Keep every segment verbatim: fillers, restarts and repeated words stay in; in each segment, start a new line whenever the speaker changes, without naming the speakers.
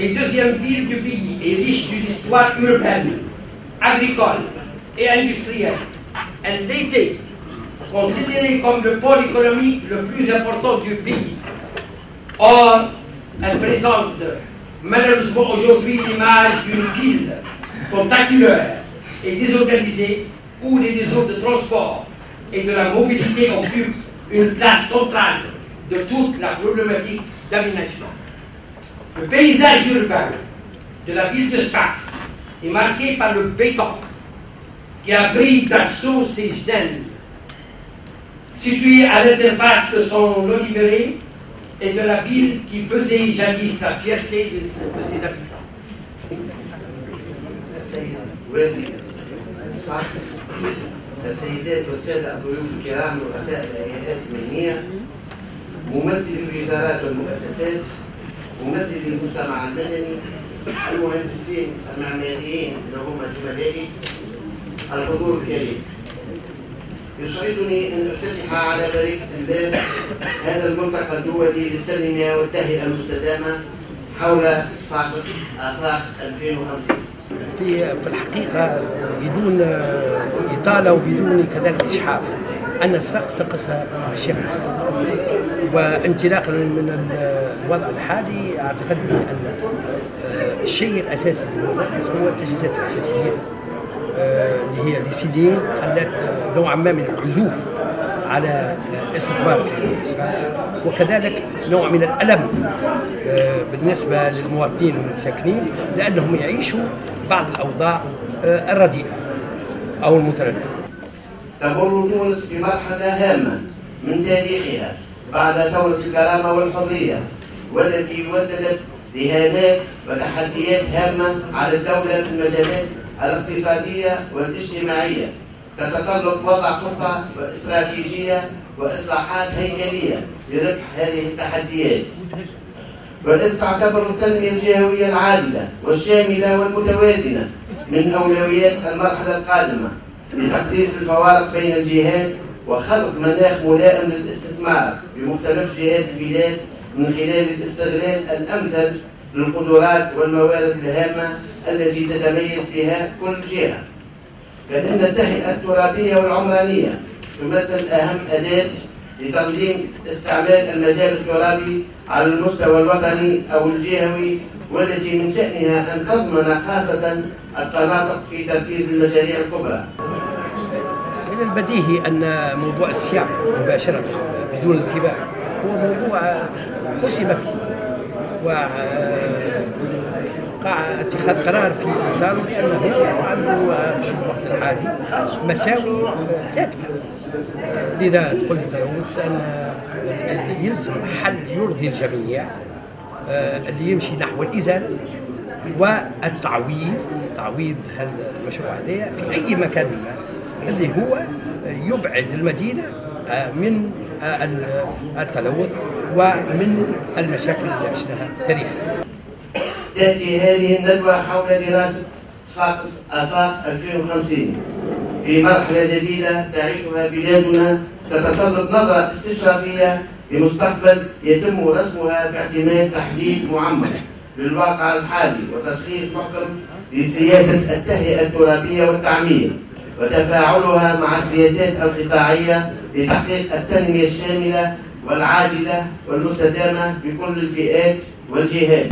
Les deuxième ville du pays est riche d'une histoire urbaine, agricole et industrielle. Elle l'était, considérée comme le pôle économique le plus important du pays. Or, elle présente malheureusement aujourd'hui l'image d'une ville tentaculaire et désorganisée où les réseaux de transport et de la mobilité occupent une place centrale de toute la problématique d'aménagement. Le paysage urbain de la ville de Sfax est marqué par le béton qui a pris d'assaut ses jeunes, situé à l'interface de son Olivéré et de la ville qui faisait jadis la fierté de, de ses habitants.
السيدات والسادة الضيوف الكرام ورؤساء الهيئات المهنية، ممثلي الوزارات والمؤسسات، ممثلي المجتمع المدني، المهندسين المعماريين اللي هم زملائي، الحضور الكريم. يسعدني أن أفتتح على بركة الله هذا الملتقى الدولي للتنمية والتهيئة المستدامة حول صفاقس آفاق ألفين وخمسين.
في في الحقيقة بدون إطالة وبدون كذلك إجحاف أن صفاقس تنقصها الشمال، وانطلاقا من الوضع الحالي أعتقد بأن الشيء الأساسي للمناقص هو التجهيزات الأساسية اللي هي لسنين خلت نوعا ما من العزوف على استثمار في صفاقس، وكذلك نوع من الألم بالنسبة للمواطنين والمتساكنين لأنهم يعيشوا بعض الأوضاع الرديئة أو المترددة.
تمر تونس بمرحلة هامة من تاريخها بعد ثورة الكرامة والحرية، والتي ولدت رهانات وتحديات هامة على الدولة في المجالات الاقتصادية والاجتماعية، تتطلب وضع خطة واستراتيجية وإصلاحات هيكلية لربح هذه التحديات. وإذ تعتبر التنمية الجهوية العادلة والشاملة والمتوازنة من أولويات المرحلة القادمة لتقليص الفوارق بين الجهات وخلق مناخ ملائم للاستثمار بمختلف جهات البلاد من خلال الاستغلال الأمثل للقدرات والموارد الهامة التي تتميز بها كل جهة. فإن التهيئة الترابية والعمرانية تمثل أهم أداة لتنظيم استعمال المجال الترابي على المستوى الوطني أو الجهوي، والتي من شأنها أن تضمن خاصة التناسق في تركيز المشاريع الكبرى.
من البديهي أن موضوع السياق مباشرة بدون انتباه هو موضوع حسم فيه وقع اتخاذ قرار في إطاره، لأنه عنده في الوقت الحالي مساوي ثابتة. لذا تقول لي تلوثت أن اللي يلزم حل يرضي الجميع، اللي يمشي نحو الإزالة والتعويض، تعويض المشروع هذا في أي مكان ما اللي هو يبعد المدينة من التلوث ومن المشاكل اللي عشناها تاريخيا.
تأتي هذه الندوة حول دراسة صفاقس آفاق ألفين وخمسين في مرحلة جديدة تعيشها بلادنا، تتطلب نظرة استشرافية لمستقبل يتم رسمها باعتماد تحليل معمق للواقع الحالي وتشخيص محكم لسياسة التهيئة الترابية والتعمير وتفاعلها مع السياسات القطاعية لتحقيق التنمية الشاملة والعادلة والمستدامة بكل الفئات والجهات.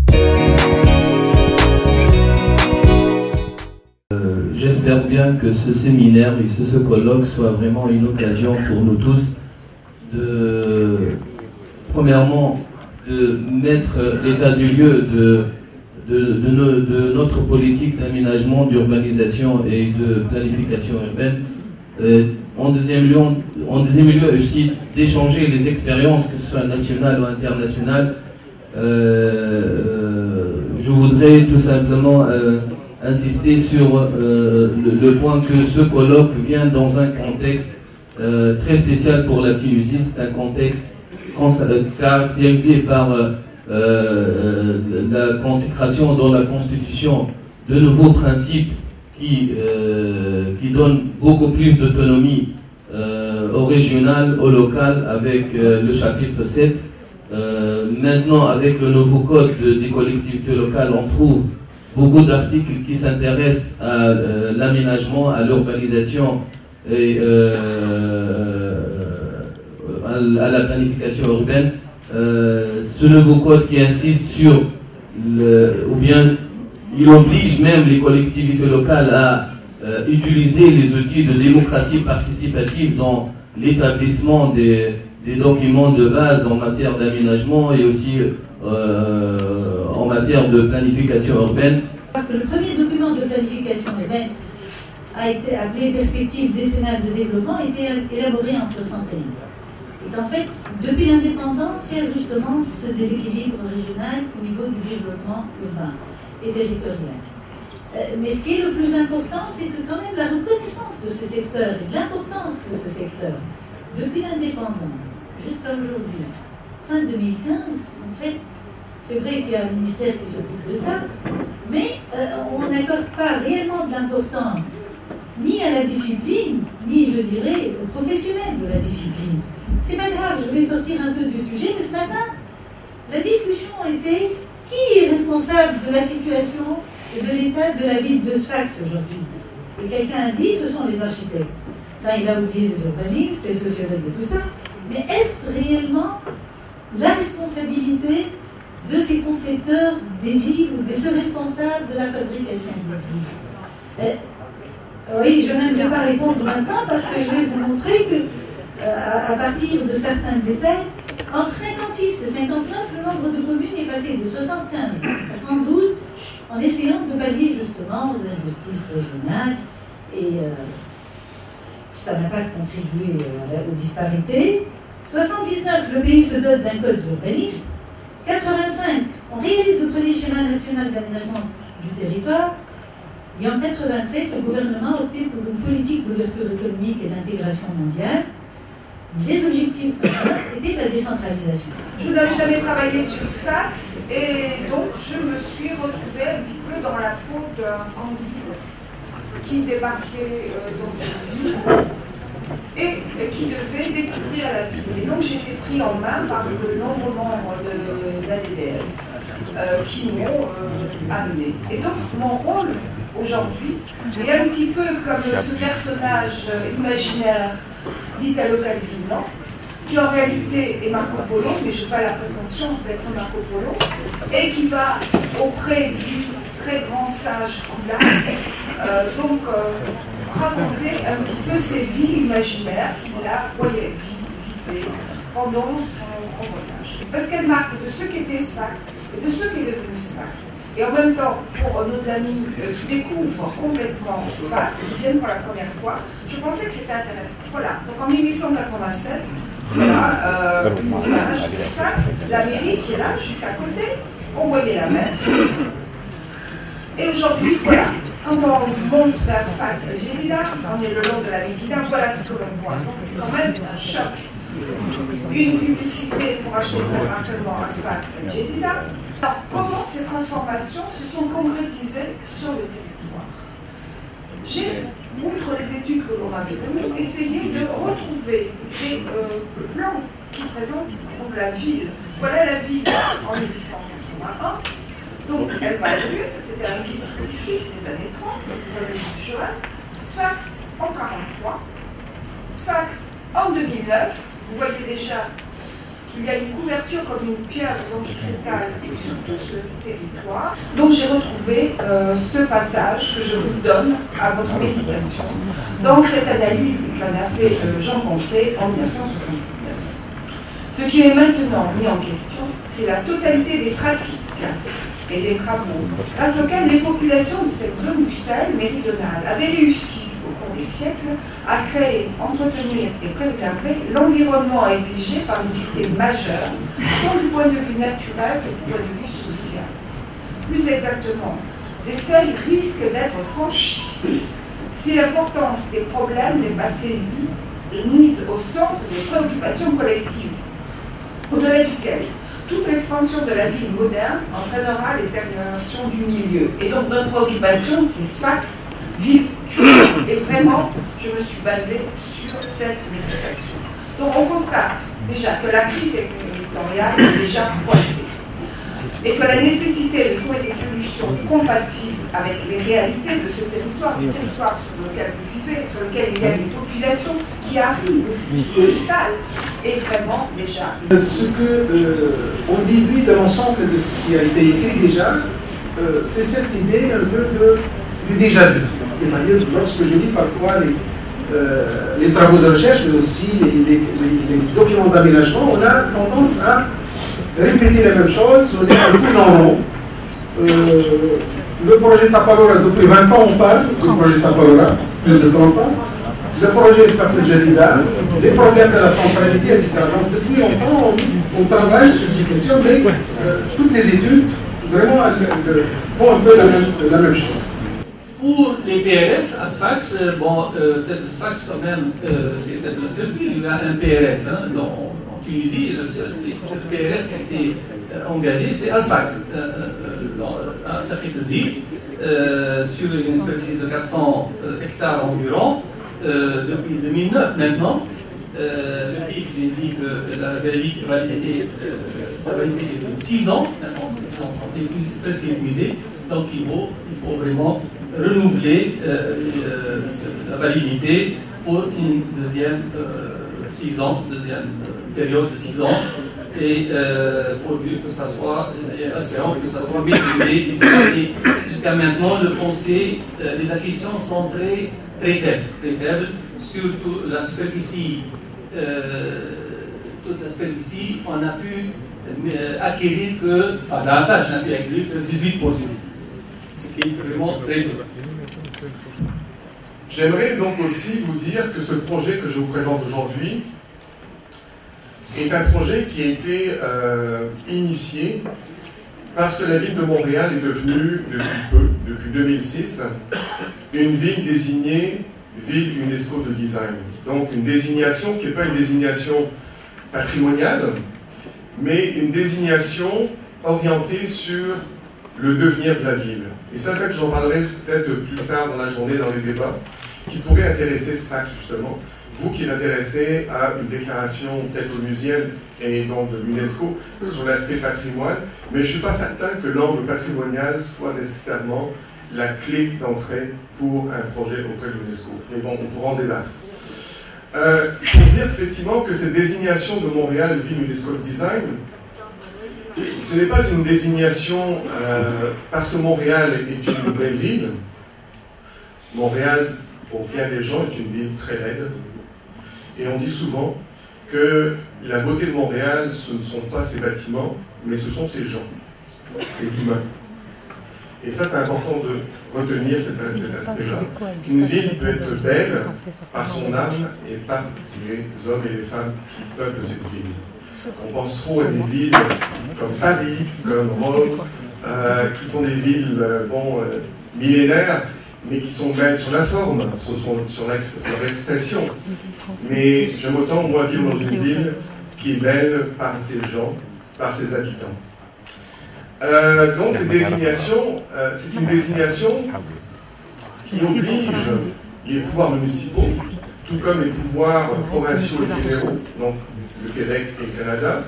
J'espère bien que ce séminaire et ce, ce colloque soit vraiment une occasion pour nous tous de, premièrement, de mettre l'état du lieu de, de, de, no, de notre politique d'aménagement, d'urbanisation et de planification urbaine. Euh, en, deuxième lieu, en deuxième lieu aussi d'échanger les expériences, que ce soit nationales ou internationales. Euh, euh, je voudrais tout simplement euh, insister sur euh, le, le point que ce colloque vient dans un contexte euh, très spécial pour la Tunisie. C'est un contexte caractérisé par euh, euh, la consécration dans la Constitution de nouveaux principes qui, euh, qui donnent beaucoup plus d'autonomie euh, au régional, au local, avec euh, le chapitre sept. Euh, maintenant, avec le nouveau code de, des collectivités locales, on trouve beaucoup d'articles qui s'intéressent à euh, l'aménagement, à l'urbanisation et euh, à, à la planification urbaine. Euh, ce nouveau code qui insiste sur, le, ou bien il oblige même les collectivités locales à euh, utiliser les outils de démocratie participative dans l'établissement des, des documents de base en matière d'aménagement et aussi euh, en matière de planification urbaine.
Le premier document de planification urbaine a été appelé Perspective décennale de développement, a été élaboré en soixante et un. Et qu'en fait, depuis l'indépendance, il y a justement ce déséquilibre régional au niveau du développement urbain et territorial. Euh, mais ce qui est le plus important, c'est que quand même la reconnaissance de ce secteur et de l'importance de ce secteur, depuis l'indépendance jusqu'à aujourd'hui, fin deux mille quinze, en fait, c'est vrai qu'il y a un ministère qui s'occupe de ça, mais euh, on n'accorde pas réellement de l'importance ni à la discipline, ni, je dirais, aux professionnels de la discipline. C'est pas grave, je vais sortir un peu du sujet, mais ce matin, la discussion était qui est responsable de la situation et de l'état de la ville de Sfax aujourd'hui. Et quelqu'un a dit, ce sont les architectes. Enfin, il a oublié les urbanistes, les sociologues et tout ça. Mais est-ce réellement la responsabilité de ces concepteurs des villes ou de ceux responsables de la fabrication des villes? euh, Oui, je n'aime pas répondre maintenant parce que je vais vous montrer que à partir de certains détails, entre cinquante-six et cinquante-neuf, le nombre de communes est passé de soixante-quinze à cent douze en essayant de pallier justement aux injustices régionales et euh, ça n'a pas contribué euh, aux disparités. soixante-dix-neuf, le pays se dote d'un code d'urbanisme. quatre-vingt-cinq, on réalise le premier schéma national d'aménagement du territoire. Et en quatre-vingt-sept, le gouvernement a opté pour une politique d'ouverture économique et d'intégration mondiale. Les objectifs étaient de la décentralisation.
Je n'avais jamais travaillé sur Sfax et donc je me suis retrouvée un petit peu dans la peau d'un Candide qui débarquait dans cette ville et qui devait découvrir la ville. Et donc j'ai été pris en main par de nombreux membres de l'A D D S euh, qui m'ont euh, amené. Et donc mon rôle aujourd'hui est un petit peu comme ce personnage imaginaire d'Italo Calvino, qui en réalité est Marco Polo, mais je n'ai pas la prétention d'être Marco Polo, et qui va auprès du très grand sage Koula, euh, donc euh, raconter un petit peu ces villes imaginaires qu'il a voyait visiter pendant son grand voyage. Parce qu'elle marque de ce qu'était Sfax et de ce qui est devenu Sfax. Et en même temps, pour nos amis euh, qui découvrent complètement Sfax, qui viennent pour la première fois, je pensais que c'était intéressant. Voilà, donc en mille huit cent quatre-vingt-sept, voilà, euh, une image de Sfax, la mairie qui est là, juste à côté, on voyait la mer. Et aujourd'hui, voilà, quand on monte vers Sfax et Jedida, on est le long de la Médina, voilà ce que l'on voit. Donc c'est quand même un choc. Une publicité pour acheter des appartements à Sfax et Jedida. Alors, comment ces transformations se sont concrétisées sur le territoire? J'ai, outre les études que l'on m'avait données, essayé de retrouver des euh, plans qui présentent la ville. Voilà la ville en mille huit cent quatre-vingt-un. Donc, elle va évoluer, ça c'était un guide touristique des années trente, le guide Joël. Sfax en mille neuf cent quarante-trois. Sfax en deux mille neuf. Vous voyez déjà qu'il y a une couverture comme une pierre donc, qui s'étale sur tout ce territoire. Donc j'ai retrouvé euh, ce passage que je vous donne à votre méditation dans cette analyse qu'en a fait euh, Jean Poncet en mille neuf cent soixante-neuf. Ce qui est maintenant mis en question, c'est la totalité des pratiques et des travaux grâce auxquels les populations de cette zone du Sahel méridionale avaient réussi au cours des siècles à créer, entretenir et préserver l'environnement exigé par une cité majeure, tant du point de vue naturel que du point de vue social. Plus exactement, des seuils risquent d'être franchis si l'importance des problèmes n'est pas saisie et mise au centre des préoccupations collectives, au-delà duquel toute l'expansion de la ville moderne entraînera les déterminations du milieu. Et donc notre préoccupation, c'est Sfax, ville future. Et vraiment, je me suis basée sur cette méditation. Donc on constate déjà que la crise territoriale est déjà pointée. et que la nécessité de trouver des solutions compatibles avec les réalités de ce territoire, du territoire sur lequel vous vivez, sur lequel il y a des populations qui arrivent aussi, qui s'installent, est vraiment déjà...
Ce que euh, on déduit de l'ensemble de ce qui a été écrit déjà, euh, c'est cette idée un peu de, du déjà vu. C'est-à-dire, lorsque je lis parfois les, euh, les travaux de recherche, mais aussi les, les, les, les documents d'aménagement, on a tendance à répéter les mêmes choses, on est un tourne en rond. Euh, le projet Tapalora, depuis vingt ans, on parle du projet Tapalora, plus de trente ans. Le projet Sfax El Jadida, les problèmes de la centralité, et cetera. Donc, depuis longtemps, on, on travaille sur ces questions, mais euh, toutes les études, vraiment, elles, elles font un peu la même, la même chose.
Pour les P R F, à Sfax, euh, bon, euh, peut-être Sfax quand même, euh, c'est peut-être la seule ville où il y a un P R F. Hein, dans, en Tunisie, le seul P R F qui a été euh, engagé, c'est à Sfax, euh, euh, à Safit Zid, euh, sur une superficie de quatre cents hectares environ, euh, depuis deux mille neuf maintenant. Euh, le P I F, j'ai dit que la validité, euh, sa validité est de six ans, maintenant on s'en est presque épuisé, donc il faut, il faut vraiment renouveler euh, euh, la validité pour une deuxième euh, six ans, deuxième euh, période de six ans, et euh, pourvu que ça soit, et espérons que ça soit maîtrisé. Jusqu'à maintenant, le foncier, euh, les acquisitions sont très, très faibles, très faibles, surtout la superficie, euh, toute la superficie, on a pu euh, acquérir que, enfin, la F H n'a pu acquérir que dix-huit pour cent. Ce qui est vraiment très peu.
J'aimerais donc aussi vous dire que ce projet que je vous présente aujourd'hui est un projet qui a été euh, initié parce que la ville de Montréal est devenue, depuis peu, depuis deux mille six, une ville désignée ville UNESCO de design. Donc une désignation qui n'est pas une désignation patrimoniale, mais une désignation orientée sur le devenir de la ville. Et ça, peut-être, j'en parlerai peut-être plus tard dans la journée, dans les débats, qui pourrait intéresser Sfax, justement. Vous qui êtes intéressé à une déclaration peut-être onusienne et donc de l'UNESCO sur l'aspect patrimoine, mais je ne suis pas certain que l'angle patrimonial soit nécessairement la clé d'entrée pour un projet auprès de l'UNESCO. Mais bon, on pourra en débattre. Euh, pour dire effectivement que cette désignation de Montréal ville UNESCO Design, ce n'est pas une désignation euh, parce que Montréal est une belle ville. Montréal, pour bien des gens, est une ville très laide. Et on dit souvent que la beauté de Montréal, ce ne sont pas ses bâtiments, mais ce sont ses gens, c'est l'humain. Et ça, c'est important de retenir cet, cet aspect-là. Qu'une ville peut être belle par son âme et par les hommes et les femmes qui peuplent cette ville. On pense trop à des villes comme Paris, comme Rome, euh, qui sont des villes euh, bon, euh, millénaires, mais qui sont belles sur la forme, sur, sur leur expression. Mais j'aime autant, moi, vivre dans une ville qui est belle par ses gens, par ses habitants. Euh, donc, cette désignation, euh, c'est une désignation qui oblige les pouvoirs municipaux, tout comme les pouvoirs provinciaux et fédéraux, donc le Québec et le Canada,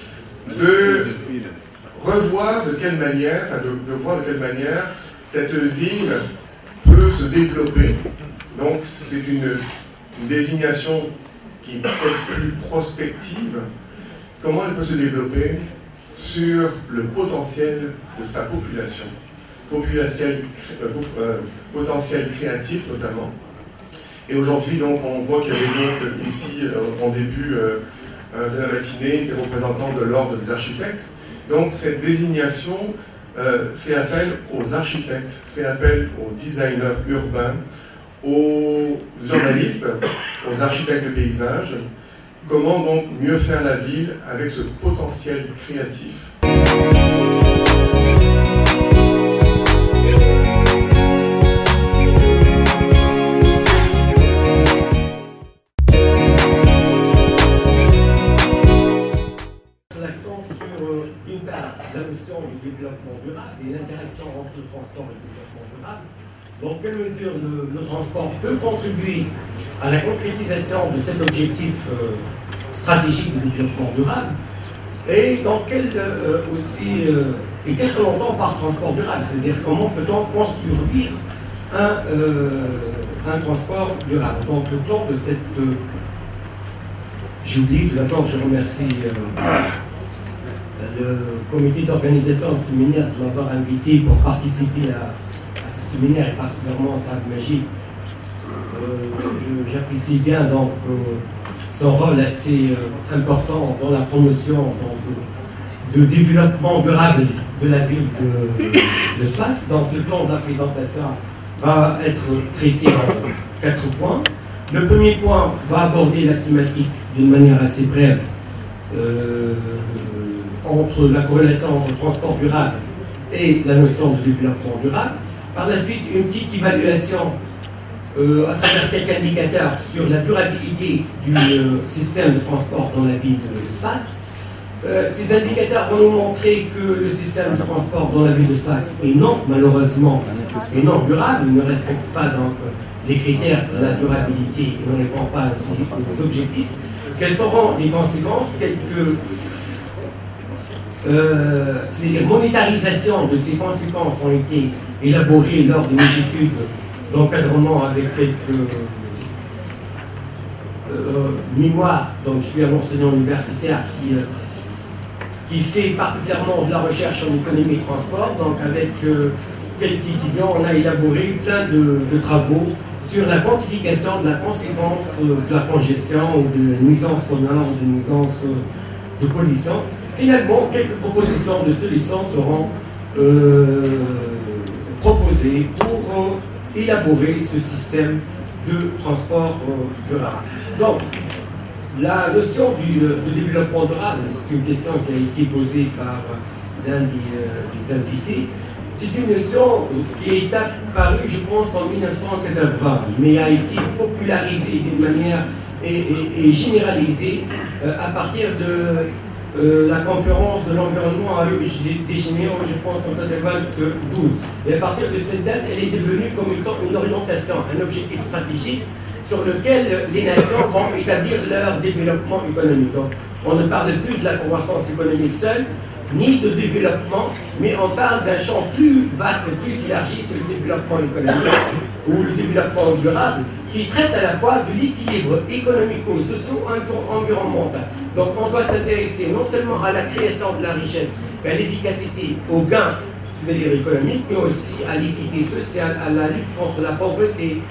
de revoir de quelle manière, enfin de, de voir de quelle manière cette ville peut se développer. Donc c'est une, une désignation qui est peut-être plus prospective. Comment elle peut se développer sur le potentiel de sa population, populatiel, euh, euh, potentiel créatif notamment. Et aujourd'hui, donc, on voit qu'il y avait donc ici, euh, en début euh, de la matinée, des représentants de l'ordre des architectes. Donc, cette désignation euh, fait appel aux architectes, fait appel aux designers urbains, aux journalistes, aux architectes de paysage. Comment donc mieux faire la ville avec ce potentiel créatif?
L'accent sur, euh, d'une part, la notion du développement durable et l'interaction entre le transport et le développement durable. Dans quelle mesure le, le transport peut contribuer à la concrétisation de cet objectif euh, stratégique de développement durable, et dans quelle euh, aussi euh, Et qu'est-ce qu'on entend par transport durable? C'est-à-dire comment peut-on construire un, euh, un transport durable? Donc le temps de cette... Euh, J'oublie tout d'abord, je remercie euh, le comité d'organisation du séminaire de m'avoir invité pour participer à, à ce séminaire, et particulièrement Saad Majid. Euh, J'apprécie bien donc euh, son rôle assez euh, important dans la promotion donc, de développement durable de la ville de, de Sfax. Donc le plan de la présentation va être traité en quatre points. Le premier point va aborder la thématique d'une manière assez brève euh, entre la corrélation entre le transport durable et la notion de développement durable. Par la suite, une petite évaluation euh, à travers quelques indicateurs sur la durabilité du euh, système de transport dans la ville de Sfax. Euh, ces indicateurs vont nous montrer que le système de transport dans la ville de Sfax est non, malheureusement, est non durable, il ne respecte pas donc les critères de la durabilité, il ne répond pas ainsi aux objectifs. Quelles seront les conséquences? Quelques euh, c'est-à-dire monétarisation de ces conséquences ont été élaborées lors de mes études d'encadrement avec quelques euh, mémoires. Donc je suis un enseignant universitaire qui euh, qui fait particulièrement de la recherche en économie et transport. Donc avec euh, quelques étudiants, on a élaboré plein de, de travaux sur la quantification de la conséquence euh, de la congestion ou de nuisance sonore ou de nuisance euh, de pollution. Finalement, quelques propositions de solutions seront euh, proposées pour euh, élaborer ce système de transport euh, durable. Donc, la notion du, de développement durable, c'est une question qui a été posée par l'un des, euh, des invités. C'est une notion qui est apparue, je pense, en mille neuf cent quatre-vingts, mais a été popularisée d'une manière et, et, et généralisée euh, à partir de euh, la conférence de l'environnement à Rio de Janeiro, je pense, en quatre-vingt-douze. Et à partir de cette date, elle est devenue comme une orientation, un objectif stratégique sur lequel les nations vont établir leur développement économique. Donc, on ne parle plus de la croissance économique seule, ni de développement, mais on parle d'un champ plus vaste, plus élargi sur le développement économique ou le développement durable, qui traite à la fois de l'équilibre économico-socio-environnemental. Donc on doit s'intéresser non seulement à la création de la richesse, mais à l'efficacité, au gain, c'est-à-dire économique, mais aussi à l'équité sociale, à la lutte contre la pauvreté,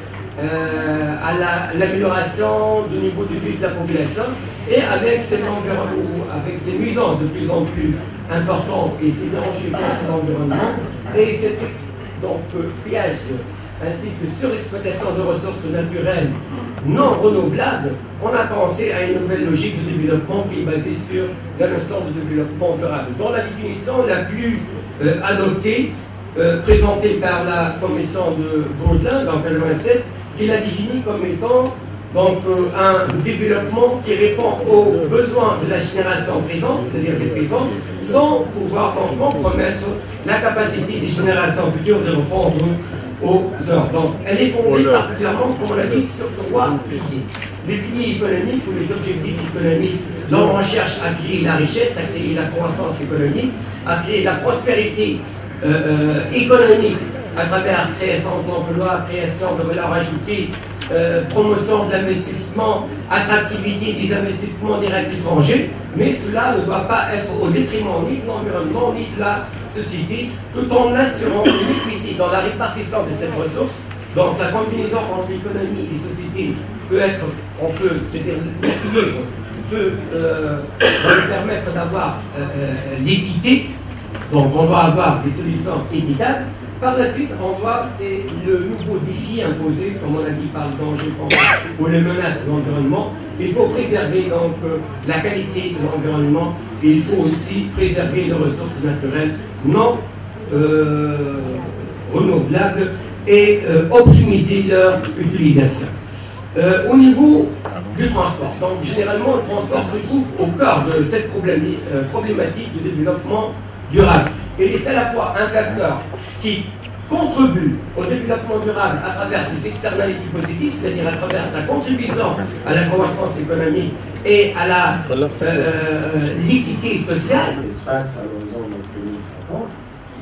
euh, à l'amélioration la, du niveau de vie de la population, et avec cet environnement, avec ces nuisances de plus en plus importantes et ces dangers contre l'environnement, et cet donc, pillage ainsi que surexploitation de ressources naturelles non renouvelables, on a pensé à une nouvelle logique de développement qui est basée sur la notion de développement durable. Dans la définition la plus euh, adoptée, euh, présentée par la commission de Baudelaire dans quatre-vingt-sept, qui l'a définie comme étant donc, euh, un développement qui répond aux besoins de la génération présente, c'est-à-dire des présentes, sans pouvoir donc compromettre la capacité des générations futures de répondre aux heures. Donc, elle est fondée particulièrement, comme on l'a dit, sur trois piliers. Les piliers économiques ou les objectifs économiques, dont on cherche à créer la richesse, à créer la croissance économique, à créer la prospérité euh, euh, économique à travers la création d'emplois, création de valeur ajoutée, euh, promotion de l'investissement, attractivité des investissements directs étrangers, mais cela ne doit pas être au détriment ni de l'environnement ni de la société, tout en assurant une équité dans la répartition de cette ressource. Donc la combinaison entre l'économie et la société peut être, on peut, c'est-à-dire l'équilibre peut euh, nous permettre d'avoir euh, euh, l'équité. Donc on doit avoir des solutions équitables. Par la suite, on voit, c'est le nouveau défi imposé, comme on a dit, par le danger ou les menaces de l'environnement. Il faut préserver donc la qualité de l'environnement et il faut aussi préserver les ressources naturelles non euh, renouvelables et euh, optimiser leur utilisation. Euh, au niveau du transport, donc généralement le transport se trouve au cœur de cette problématique de développement durable. Et il est à la fois un facteur qui contribue au développement durable à travers ses externalités positives, c'est-à-dire à travers sa contribution à la croissance économique et à la euh, l'équité sociale.
Face à l'horizon de deux mille cinquante,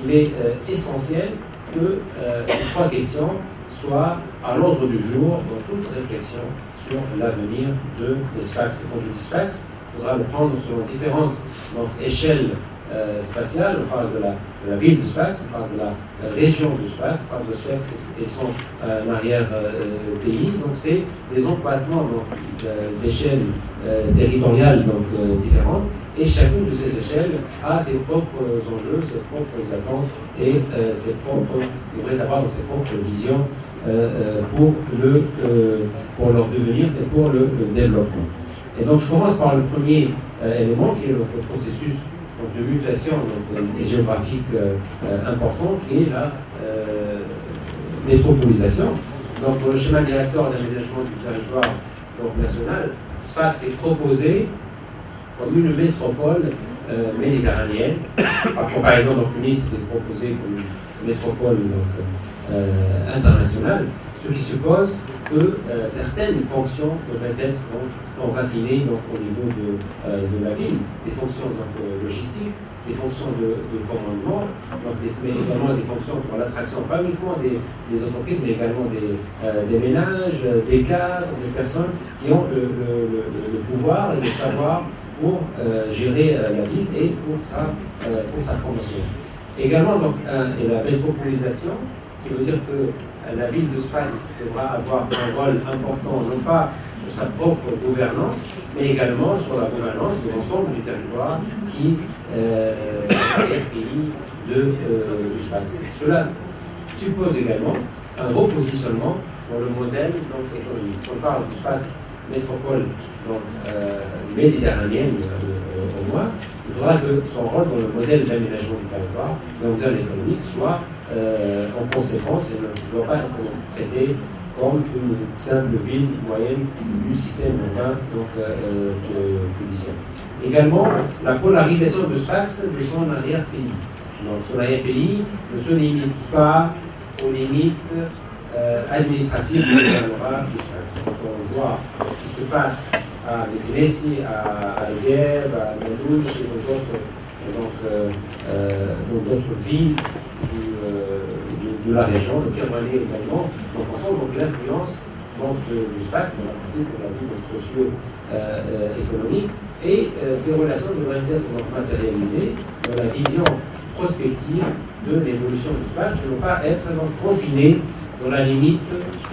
il est euh, essentiel que euh, ces trois questions soient à l'ordre du jour dans toute réflexion sur l'avenir de Sfax. Et quand je dis Sfax, il faudra le prendre selon différentes donc, échelles euh, spatiales. On parle de la, de la ville de Sfax, on parle de la euh, région de Sfax, on parle de Sfax et son euh, arrière-pays. Euh, donc c'est des emplacements d'échelles euh, territoriales donc, euh, différentes. Et chacune de ces échelles a ses propres enjeux, ses propres attentes et euh, ses propres, devrait avoir ses propres visions euh, pour, le, euh, pour leur devenir et pour le, le développement. Et donc je commence par le premier euh, élément qui est le, le processus donc, de mutation donc, euh, géographique euh, euh, important qui est la euh, métropolisation. Donc dans le schéma directeur d'aménagement du territoire donc, national, Sfax est proposé comme une métropole euh, méditerranéenne. Par comparaison, donc Tunis est proposée comme une métropole donc, euh, internationale, ce qui suppose que euh, certaines fonctions devraient être donc, enracinées donc, au niveau de, euh, de la ville, des fonctions donc, logistiques, des fonctions de, de commandement, donc des, mais également des fonctions pour l'attraction, pas uniquement des, des entreprises, mais également des, euh, des ménages, des cadres, des personnes qui ont le, le, le, le pouvoir et le savoir pour euh, gérer euh, la ville et pour sa, euh, pour sa promotion. Également, donc, euh, et la métropolisation, qui veut dire que euh, la ville de Sfax devra avoir un rôle important, non pas sur sa propre gouvernance, mais également sur la gouvernance de l'ensemble du territoire qui euh, est le pays de, euh, de Sfax. Cela suppose également un repositionnement dans le modèle donc, économique. Si on parle de Sfax métropole donc, euh, méditerranéenne euh, au moins, il faudra que son rôle dans le modèle d'aménagement du territoire, le modèle économique, soit euh, en conséquence et ne doit pas être traité comme une simple ville moyenne du système urbain donc, euh, tunisien. Également, la polarisation de Sfax de son arrière-pays. Donc son arrière-pays ne se limite pas aux limites euh, administratives du gouvernement de Sfax. On voit ce qui se passe à Médénessi, à Gueb, à Madouche et d'autres donc, euh, euh, d'autres villes du, euh, de, de la région, de Kermanie également. Donc on sent donc l'influence de, de Sfax dans la pratique de la vie socio-économique euh, et euh, ces relations devraient être donc, matérialisées dans la vision prospective de l'évolution de Sfax et ne pas être donc, confinées dans la limite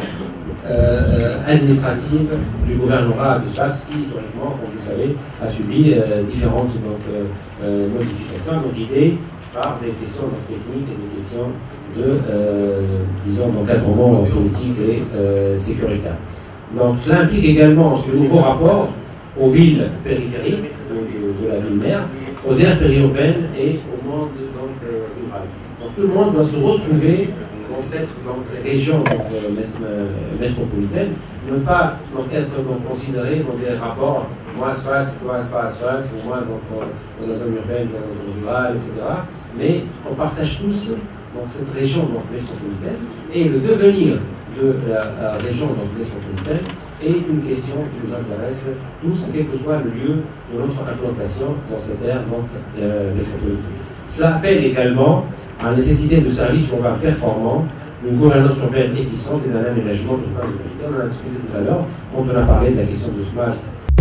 euh, administrative du gouvernorat de Sfax qui, historiquement, comme vous le savez, a subi euh, différentes donc, euh, modifications, donc guidées par des questions donc, techniques et des questions de, euh, disons, d'encadrement politique et euh, sécuritaire. Donc cela implique également de nouveaux rapports aux villes périphériques de, de la ville-mère, aux aires périurbaines et au monde donc, euh, rural. Donc tout le monde doit se retrouver dans cette donc, région donc, euh, métropolitaine, ne pas donc, être donc, considéré dans des rapports, moi Sfax, toi pas Sfax, ou moi donc, dans la zone urbaine, dans la zone rurale, et cetera. Mais on partage tous donc, cette région donc, métropolitaine et le devenir de la, la région donc, métropolitaine est une question qui nous intéresse tous, quel que soit le lieu de notre implantation dans cette aire donc, euh, métropolitaine. Cela appelle également à la nécessité de services urbains performants, d'une gouvernance urbaine efficiente et d'un aménagement urbain de qualité. On en a discuté tout à l'heure quand on a parlé de la question de Smart.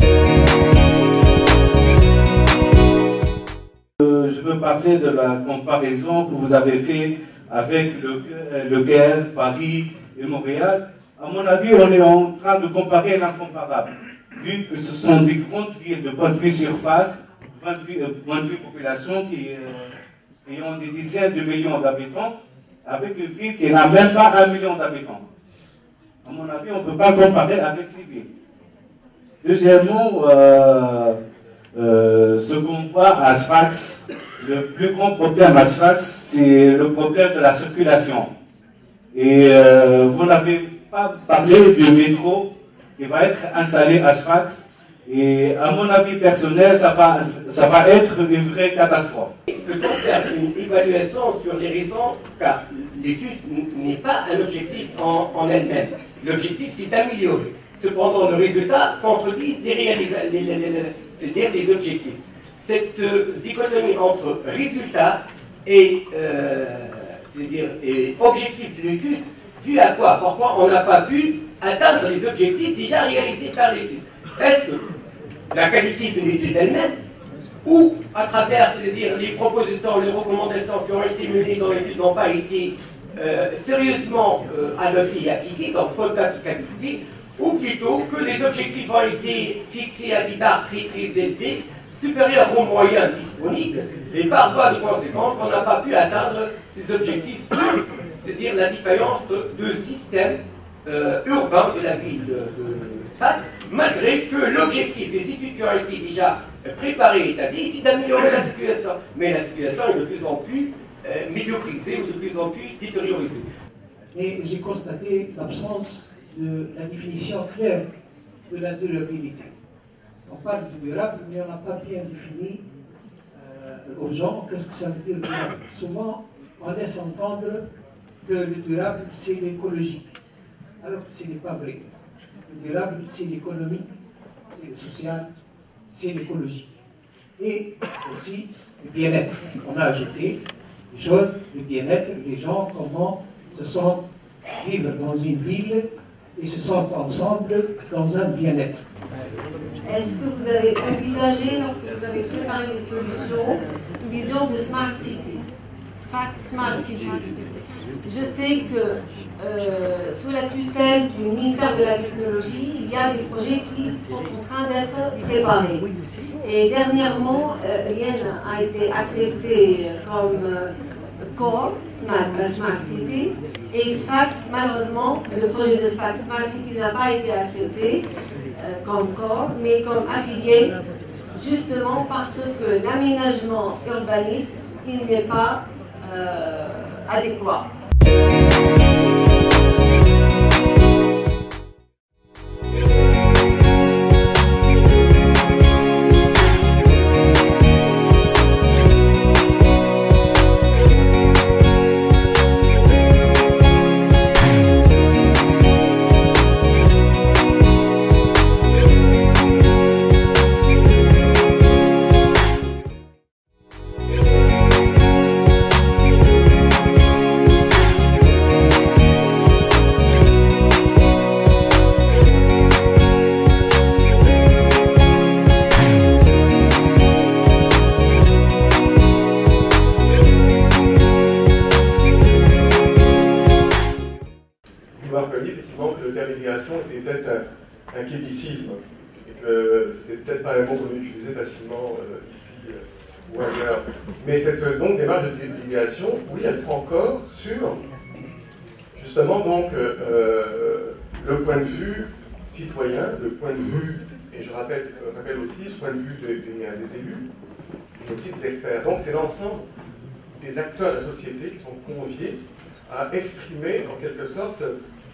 Euh, je veux parler de la comparaison que vous avez faite avec le, le Caire, Paris et Montréal. À mon avis, on est en train de comparer l'incomparable, vu que ce sont des grandes villes de point de vue surface, point de vue, euh, point de vue population qui, euh, qui ont des dizaines de millions d'habitants, avec une ville qui n'a même pas un million d'habitants. À mon avis, on ne peut pas comparer avec ces villes. Deuxièmement, euh, euh, ce qu'on voit à Sfax, le plus grand problème à Sfax, c'est le problème de la circulation. Et euh, vous n'avez pas parlé du métro qui va être installé à Sfax. Et à mon avis personnel, ça va, ça va être une vraie catastrophe.
Peut-on faire une évaluation sur les raisons, car l'étude n'est pas un objectif en, en elle-même. L'objectif, c'est d'améliorer. Cependant, le résultat contredit les réalisations, c'est-à-dire les objectifs. Cette euh, dichotomie entre résultat et, euh, c'est-à-dire, et objectif de l'étude, dû à quoi? Pourquoi on n'a pas pu atteindre les objectifs déjà réalisés par l'étude? Est-ce que la qualité de l'étude elle-même, ou à travers, c'est-à-dire les propositions, les recommandations qui ont été menées dans l'étude n'ont pas été euh, sérieusement euh, adoptées et appliquées, donc faute d'applicabilité, ou plutôt que les objectifs ont été fixés à des barres très très élevées, supérieurs aux moyens disponibles, et par voie de conséquence, on n'a pas pu atteindre ces objectifs, c'est-à-dire la défaillance de système euh, urbain de la ville de, de Sfax, malgré que l'objectif des études qui ont été déjà préparées et établies, c'est d'améliorer la situation. Mais la situation est de plus en plus euh, médiocrisée ou de plus en plus détériorisée.
Et j'ai constaté l'absence de la définition claire de la durabilité. On parle de durable, mais on n'a pas bien défini euh, aux gens qu'est-ce que ça veut dire durable. Souvent, on laisse entendre que le durable, c'est l'écologique, alors que ce n'est pas vrai. Le durable, c'est l'économie, c'est le social, c'est l'écologie. Et aussi le bien-être. On a ajouté des choses, le bien-être, les gens, comment se sentent vivre dans une ville et se sentent ensemble dans un bien-être.
Est-ce que vous avez envisagé, lorsque vous avez préparé les solutions, une vision de Smart Cities? Smart Cities. Je sais que euh, sous la tutelle du ministère de la Technologie, il y a des projets qui sont en train d'être préparés. Et dernièrement, euh, Liège a été accepté comme euh, Core Smart, euh, Smart City, et Sfax, malheureusement, le projet de Sfax Smart City n'a pas été accepté euh, comme Core, mais comme affiliate, justement parce que l'aménagement urbaniste, il n'est pas euh, adéquat.
un kébicisme, et que c'était peut-être pas un mot qu'on utilisait facilement euh, ici euh, ou ailleurs. Mais cette donc, démarche de définition, oui, elle prend corps sur justement donc euh, le point de vue citoyen, le point de vue, et je rappelle, euh, rappelle aussi ce point de vue des, des, des élus, mais aussi des experts. Donc c'est l'ensemble des acteurs de la société qui sont conviés à exprimer en quelque sorte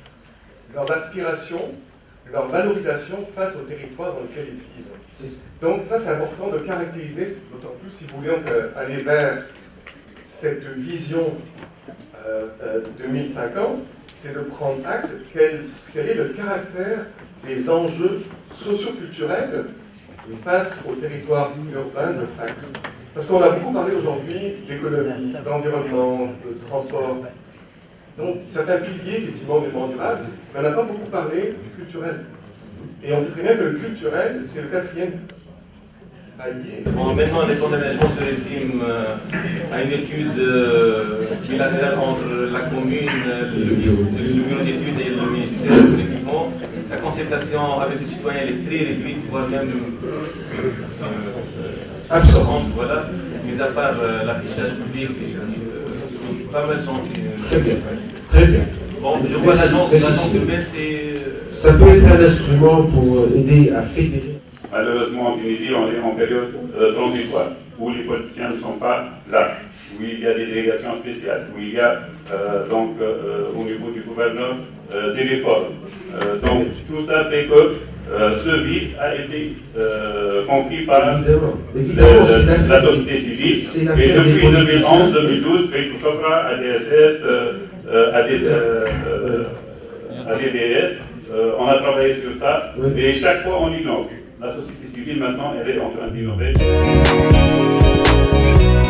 leurs aspirations, leur valorisation face au territoire dans lequel ils vivent. Donc ça c'est important de caractériser, d'autant plus si vous voulez aller vers cette vision euh, euh, deux mille cinquante, c'est de prendre acte quel, quel est le caractère des enjeux socio-culturels face au territoire urbain de Sfax. Parce qu'on a beaucoup parlé aujourd'hui d'économie, d'environnement, de transport. Donc certains piliers effectivement des développement durable, mais on n'a pas beaucoup parlé du culturel. Et on sait très bien que le culturel, c'est le quatrième allié.
Bon, maintenant, les fonds d'aménagement se résument euh, à une étude euh, bilatérale entre la commune, le, le bureau d'études et le ministère de l'équipement. La concertation avec les citoyens est très réduite, voire même euh, absente, voilà, mis à part euh, l'affichage public, et, pas mal de gens qui...
Très bien, très bien.
Bon, je vois l'agence urbaine, c'est...
Ça peut être un instrument pour aider à fédérer.
Malheureusement, en Tunisie, on est en période euh, transitoire, où les politiciens ne sont pas là, où il y a des délégations spéciales, où il y a euh, donc euh, au niveau du gouverneur euh, des réformes. Euh, donc tout ça fait que euh, ce vide a été euh, compris par Évidemment. Évidemment, le, le, la société civile. Et depuis deux mille onze deux mille douze, Copra, A D S S, euh, A D, euh, euh, A D D S, euh, on a travaillé sur ça, oui. Et chaque fois on innove. La société civile maintenant, elle est en train d'innover.